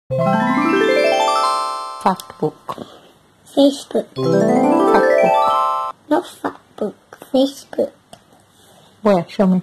Fact book. Facebook. Fact book. Not fact book. Facebook. Where? Show me.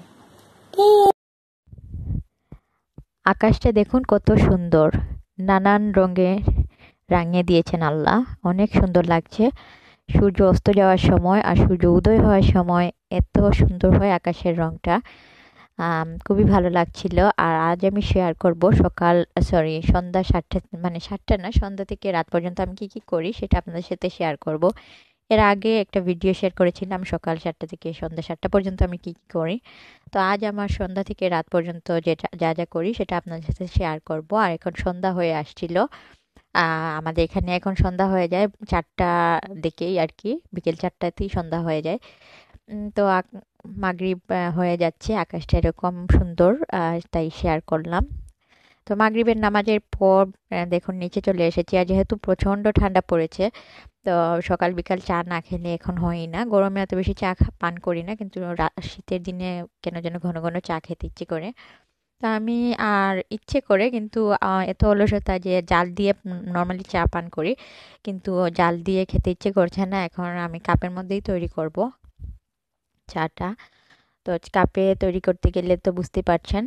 আকাশটা দেখুন কত সুন্দর, নানান রঙে রাঙিয়ে দিয়েছেন আল্লাহ, অনেক সুন্দর লাগছে। সূর্য অস্ত যাওয়ার সময় আর সূর্য উদয় হওয়ার সময় এত সুন্দর হয় আকাশের রংটা, খুবই ভালো লাগছিল। আর আজ আমি শেয়ার করব সন্ধ্যা 7টা, মানে 7টা না, সন্ধ্যা থেকে রাত পর্যন্ত আমি কি করি সেটা আপনাদের সাথে শেয়ার করব। এর আগে একটা ভিডিও শেয়ার করেছিলাম সকাল 7টা থেকে সন্ধ্যা 7টা পর্যন্ত আমি কি করি। তো আজ আমার সন্ধ্যা থেকে রাত পর্যন্ত যেটা যা করি সেটা আপনাদের সাথে শেয়ার করব। আর এখন সন্ধ্যা হয়ে আসছিল, আমাদের এখানে এখন সন্ধ্যা হয়ে যায় 4টা দিকেই আর কি, বিকেল 4টাতেই সন্ধ্যা হয়ে যায়। তো মাগরিব হয়ে যাচ্ছে, আকাশটা এরকম সুন্দর, তাই শেয়ার করলাম। তো মাগরিবের নামাজের পর দেখুন নিচে চলে এসেছি। আর যেহেতু প্রচণ্ড ঠান্ডা পড়েছে, তো সকাল বিকাল চা না খেলে এখন হয়ই না। গরমে এত বেশি চা পান করি না, কিন্তু শীতের দিনে কেন যেন ঘন ঘন চা খেতে ইচ্ছে করে। তা আমি আর ইচ্ছে করে কিন্তু এত অলসতা যে জাল দিয়ে নর্মালি চা পান করি, কিন্তু জাল দিয়ে খেতে ইচ্ছে করছে না। এখন আমি কাপের মধ্যেই তৈরি করব চাটা। তো কাপে তৈরি করতে গেলে তো বুঝতেই পারছেন,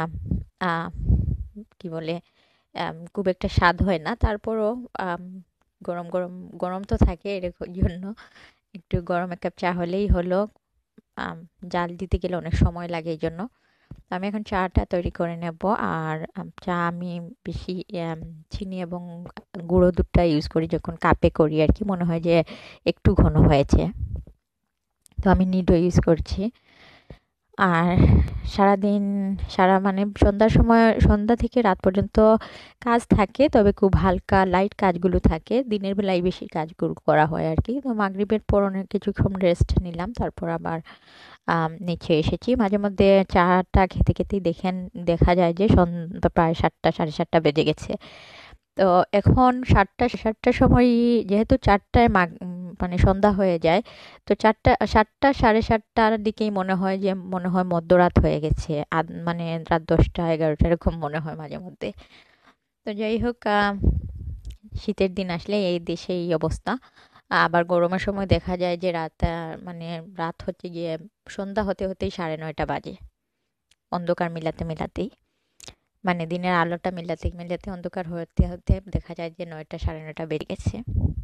কি বলে, খুব একটা স্বাদ হয় না। তারপরও গরম গরম গরম তো থাকে, এরকম জন্য একটু গরম এক কাপ চা হলেই হলো। জাল দিতে গেলে অনেক সময় লাগে, এই জন্য। আমি এখন চাটা তৈরি করে নেব। আর চা আমি বেশি চিনি এবং গুঁড়ো দুধটা ইউজ করি, যখন কাপে করি আর কি, মনে হয় যে একটু ঘন হয়েছে, তো আমি নিডো ইউজ করছি। আর সারাদিন মানে সন্ধ্যা থেকে রাত পর্যন্ত কাজ থাকে, তবে খুব হালকা লাইট কাজগুলো থাকে। দিনের বেলায় বেশি কাজগুলো করা হয় আর কি। তো মাগরিবের পর অনেক কিছুক্ষণ রেস্ট নিলাম, তারপর আবার নিচে এসেছি। মাঝে মধ্যে চাটা খেতে খেতেই দেখা যায় যে সন্ধ্যা প্রায় 7টা, সাড়ে 7টা বেজে গেছে। তো এখন 7টার সময়, যেহেতু 4টায় মানে সন্ধ্যা হয়ে যায়, তো 7টা সাড়ে 7টার দিকেই মনে হয় মধ্যরাত হয়ে গেছে। মানে রাত 10টা 11টা এরকম মনে হয় মাঝে মধ্যে। তো যাই হোক, শীতের দিন আসলে এই দেশে এই অবস্থা। আবার গরমের সময় দেখা যায় যে মানে রাত হচ্ছে গিয়ে সন্ধ্যা হতে হতেই 9:30 বাজে, অন্ধকার মিলাতেই, মানে দিনের আলোটা মিলাতে অন্ধকার হতে হতে দেখা যায় যে 9টা 9:30 বেজে গেছে।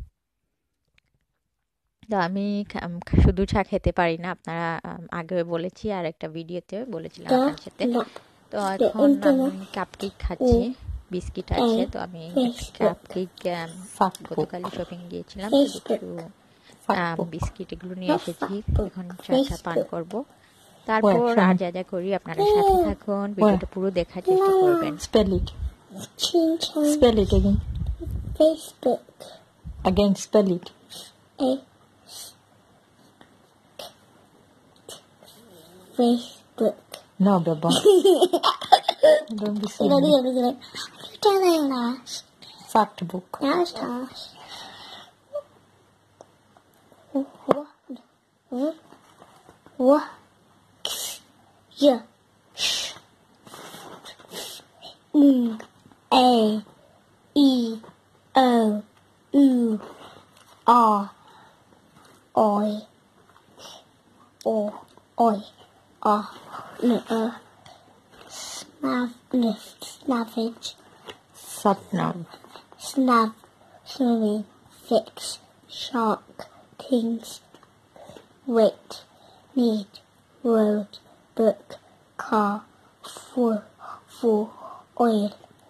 তো আমি শুধু চা খেতে পারি না, আপনারা আগে বলেছি, আর একটা ভিডিওতে বলেছিলাম আপনার সাথে। তো এখন আমি কাপকেক খাচ্ছি, বিস্কিট আছে। তো আমি কাপকেক গতকালই শপিং গিয়েছিলাম, তো কিছু বিস্কিট এগুলো নিয়ে এসেছি। এখন চাটা পান করব, তারপর আর যা করি আপনারা সাথে থাকুন, ভিডিওটা পুরো দেখার চেষ্টা করবেন। Spell it again. Facebook. Again, spell it. Facebook. No, Baba. Don't be silly. Fact book. Now it's Tash. What? Yeah. A E O U R I O I R Snavage Satnav. Snavy Fix Shark Kings Wait Need Road Book Car for Oil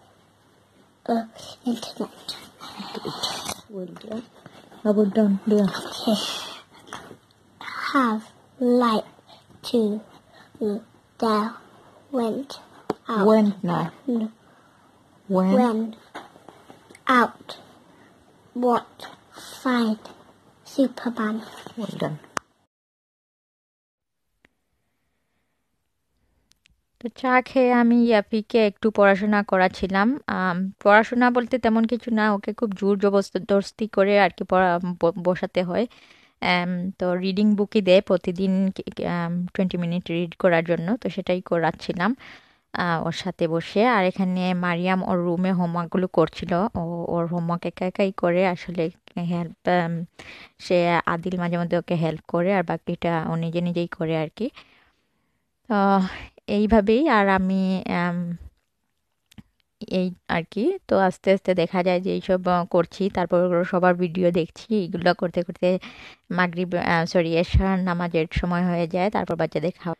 Internet. Well done. How about done? There. Have light to down went out. Went now. When? Out. What? Find Superman. Well done. তো চা খেয়ে আমি ইয়াপিকে একটু পড়াশোনা করাছিলাম। পড়াশোনা বলতে তেমন কিছু না, ওকে খুব জোর জবরদস্তি করে আর কি বসাতে হয়। তো রিডিং বুকই দেয় প্রতিদিন, 20 মিনিট রিড করার জন্য, তো সেটাই করাচ্ছিলাম। ওর সাথে বসে। আর এখানে মারিয়াম ওর রুমে হোমওয়ার্কগুলো করছিল। ওর হোমওয়ার্ক একা একাই করে আসলে, হেল্প সে আদিল মাঝে মধ্যে ওকে হেল্প করে, আর বাকিটা ও নিজে নিজেই করে আর কি। তো এইভাবেই আর আমি এই আর কি। তো আস্তে আস্তে দেখা যায় যে এইসব করছি, তারপর ওগুলো সবার ভিডিও দেখছি, এগুলো করতে করতে মাগরিব সরি এশার নামাজের সময় হয়ে যায়, তারপর বাচ্চাদের খাওয়া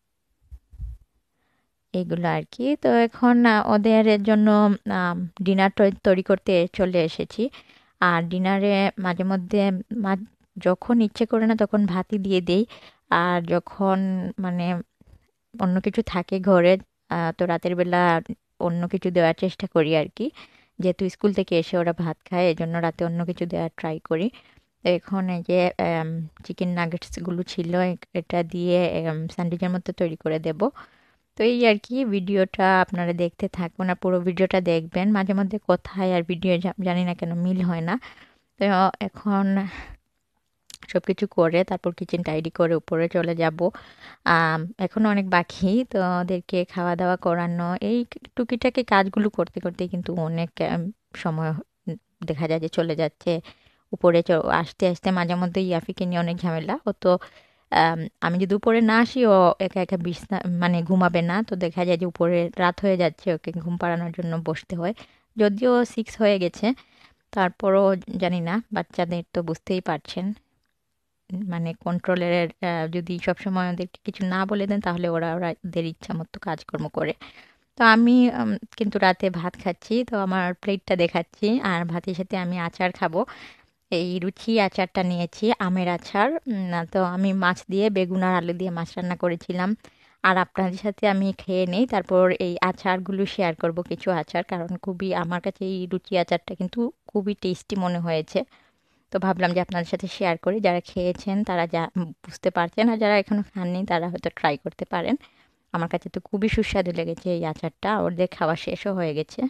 এগুলো আর কি। তো এখন ওদের জন্য ডিনার তৈরি করতে চলে এসেছি। আর ডিনারে মাঝে মধ্যে যখন ইচ্ছে করে না তখন ভাতই দিয়ে দেই, আর যখন মানে অন্য কিছু থাকে ঘরে তো রাতের বেলা অন্য কিছু দেওয়ার চেষ্টা করি আর কি। যেহেতু স্কুল থেকে এসে ওরা ভাত খায়, এজন্য রাতে অন্য কিছু দেওয়ার ট্রাই করি। তো এখন এই যে চিকেন নাগেটসগুলো ছিল, এটা দিয়ে স্যান্ডউইচের মতো তৈরি করে দেব। তো এই আর কি, ভিডিওটা আপনারা দেখতে থাকুন আর পুরো ভিডিওটা দেখবেন। মাঝে মধ্যে কোথায় আর ভিডিও জানি না কেন মিল হয় না। তো এখন সব কিছু করে তারপর কিচেন টাইডি করে উপরে চলে যাব। এখনও অনেক বাকি, তো ওদেরকে খাওয়া দাওয়া করানো, এই টুকিটাকি কাজগুলো করতে করতে কিন্তু অনেক সময় দেখা যায় যে চলে যাচ্ছে। উপরে আসতে আসতে মাঝে মধ্যে ইয়াফিকে নিয়ে অনেক ঝামেলা। ও তো আমি যদি উপরে না আসি ও একা একা বিছনা মানে ঘুমাবে না, তো দেখা যায় যে উপরে রাত হয়ে যাচ্ছে, ওকে ঘুম পাড়ানোর জন্য বসতে হয়। যদিও 6 হয়ে গেছে, তারপরও জানি না, বাচ্চাদের তো বুঝতেই পারছেন, মানে কন্ট্রোলের যদি সবসময় ওদেরকে কিছু না বলে দেন তাহলে ওদের ইচ্ছা মতো কাজকর্ম করে। তো আমি কিন্তু রাতে ভাত খাচ্ছি, তো আমার প্লেটটা দেখাচ্ছি, আর ভাতের সাথে আমি আচার খাবো। এই রুচি আচারটা নিয়েছি, আমের আচার। তো আমি মাছ দিয়ে, বেগুন আর আলু দিয়ে মাছ রান্না করেছিলাম। আর আপনাদের সাথে আমি খেয়ে নেই, তারপর এই আচারগুলো শেয়ার করব, কিছু আচার, কারণ খুবই আমার কাছে এই রুচি আচারটা কিন্তু খুবই টেস্টি মনে হয়েছে। তো ভাবলাম যে আপনাদের সাথে শেয়ার করি, যারা খেয়েছেন তারা বুঝতে পারছেন, আর যারা এখনো খাননি তারা হয়তো ট্রাই করতে পারেন। আমার কাছে তো খুবই সুস্বাদু লেগেছে এই আচারটা, ওদের খাওয়া শেষও হয়ে গেছে।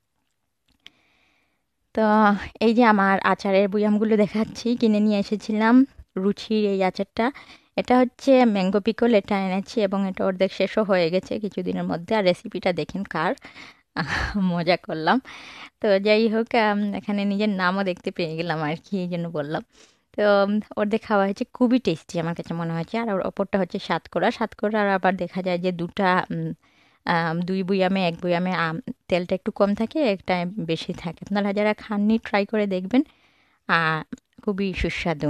তো এই যে আমার আচারের বুয়ামগুলো দেখাচ্ছি, কিনে নিয়ে এসেছিলাম রুচির এই আচারটা। এটা হচ্ছে ম্যাঙ্গো পিকল, এটা এনেছি এবং এটা অর্ধেক শেষও হয়ে গেছে কিছুদিনের মধ্যে। আর রেসিপিটা দেখেন কার, মজা করলাম। তো যাই হোক, এখানে নিজের নামও দেখতে পেয়ে গেলাম আর কি, এই জন্য বললাম। তো অর্ধেক খাওয়া হয়েছে, খুবই টেস্টি আমার কাছে মনে হয়েছে। আর ওর ওপরটা হচ্ছে সাতকোড়া, সাতকোড়ার আবার দেখা যায় যে দুটা 2 বুয়ামে 1 বুয়ামে তেলটা একটু কম থাকে, একটা বেশি থাকে। আপনারা যারা খাননি ট্রাই করে দেখবেন, খুবই সুস্বাদু।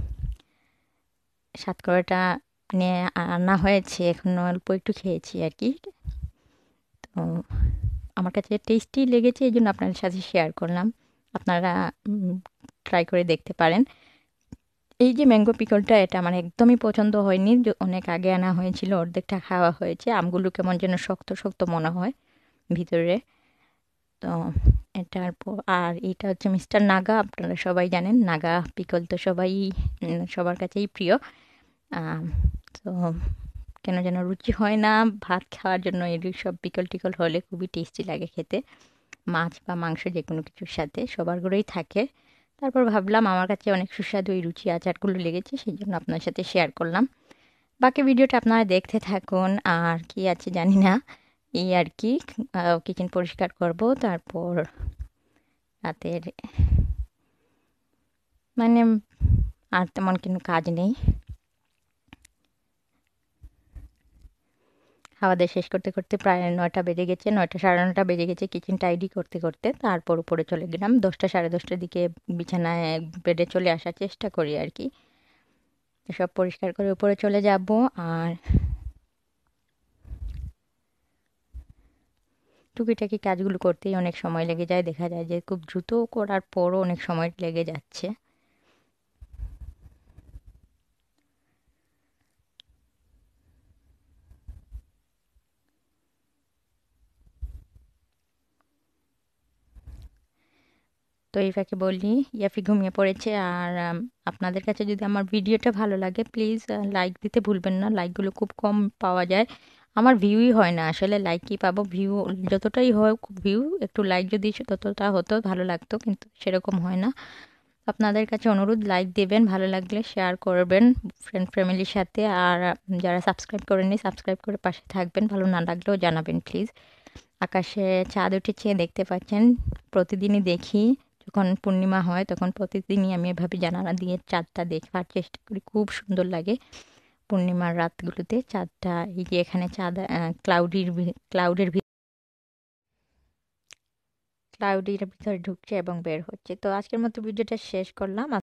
সাতকড়াটা নিয়ে আনা হয়েছে, এখন অল্প একটু খেয়েছি আর কি। তো আমার কাছে টেস্টি লেগেছে, এই জন্য আপনাদের সাথে শেয়ার করলাম। আপনারা ট্রাই করে দেখতে পারেন। এই যে ম্যাঙ্গো পিকলটা, এটা আমার একদমই পছন্দ হয়নি, অনেক আগে আনা হয়েছিল, অর্ধেকটা খাওয়া হয়েছে। আমগুলো কেমন যেন শক্ত শক্ত মনে হয় ভিতরে। তো এটার আর এটা হচ্ছে মিস্টার নাগা, আপনারা সবাই জানেন নাগা পিকল তো সবাই সবার কাছেই প্রিয়। তো কেন যেন রুচি হয় না ভাত খাওয়ার জন্য, এই সব পিকল টিকল হলে খুবই টেস্টি লাগে খেতে, মাছ বা মাংস যে কোনো কিছুর সাথে সবার ঘরেই থাকে। তারপর ভাবলাম আমার কাছে অনেক সুস্বাদু এই রুচি আচারগুলো লেগেছে, সেই জন্য আপনার সাথে শেয়ার করলাম। বাকি ভিডিওটা আপনারা দেখতে থাকুন। আর কি আছে জানি না, এই আর কি, কিচেন পরিষ্কার করব, তারপর রাতের মানে আর তেমন কোনো কাজ নেই। খাওয়া দাওয়া শেষ করতে করতে প্রায় 9টা বেজে গেছে, 9টা সাড়ে 9টা বেজে গেছে কিচেন টাইডি করতে করতে। তারপর উপরে চলে গেলাম 10টা সাড়ে 10টার দিকে, বিছানায় বেডে চলে আসার চেষ্টা করি আর কি। সব পরিষ্কার করে উপরে চলে যাব। আর টুকিটাকি কাজগুলো করতেই অনেক সময় লেগে যায়, দেখা যায় যে খুব দ্রুত করার পরও অনেক সময় লেগে যাচ্ছে। তো এই ফাঁকে বলি, ইয়াফি ঘুমিয়ে পড়েছে। আর আপনাদের কাছে যদি আমার ভিডিওটা ভালো লাগে প্লিজ লাইক দিতে ভুলবেন না, লাইকগুলো খুব কম পাওয়া যায়, আমার ভিউই হয় না আসলে, লাইক কি পাবো, ভিউ যতটাই হোক ভিউ, একটু লাইক যদি ততটা হতো ভালো লাগতো, কিন্তু সেরকম হয় না। আপনাদের কাছে অনুরোধ, লাইক দেবেন, ভালো লাগলে শেয়ার করবেন ফ্রেন্ড ফ্যামিলির সাথে। আর যারা সাবস্ক্রাইব করেননি সাবস্ক্রাইব করে পাশে থাকবেন, ভালো না লাগলেও জানাবেন প্লিজ। আকাশে চাঁদ উঠেছে দেখতে পাচ্ছেন, প্রতিদিনই দেখি। যখন পূর্ণিমা হয় তখন প্রতিদিনই আমি এভাবে জানালা দিয়ে চাঁদটা দেখার চেষ্টা করি, খুব সুন্দর লাগে পূর্ণিমার রাতগুলোতে চাঁদটা। এই যে এখানে চাঁদ ক্লাউডির ভিতরে ঢুকছে এবং বের হচ্ছে। তো আজকের মতো ভিডিওটা শেষ করলাম।